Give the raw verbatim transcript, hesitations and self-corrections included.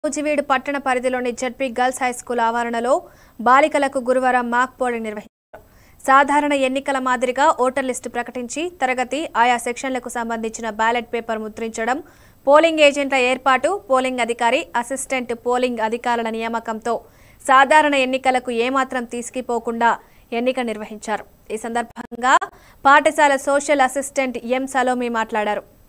నూజివీడు పట్టణ పరిధిలోని ZP girls high school ఆవరణలో బాలికలకు గురువారం మాక్ పోలింగ్ నిర్వహించారు. సాధారణ ఎన్నికల మాదిరిగా ఓటర్ లిస్టు ప్రకటించి తరగతి ఆయా సెక్షన్లకు సంబంధించిన బ్యాలెట్ పేపర్ ముద్రించడం, పోలింగ్ ఏజెంట్ల ఏర్పాటు, పోలింగ్ అధికారి, అసిస్టెంట్ పోలింగ్ అధికారుల నియామకంతో సాధారణ ఎన్నికలకు ఏమాత్రం తీసుకుపోకుండా ఎన్నిక నిర్వహించారు. ఈ సందర్భంగా పాఠశాల సోషల్ అసిస్టెంట్ ఎం సలోమి మాట్లాడారు.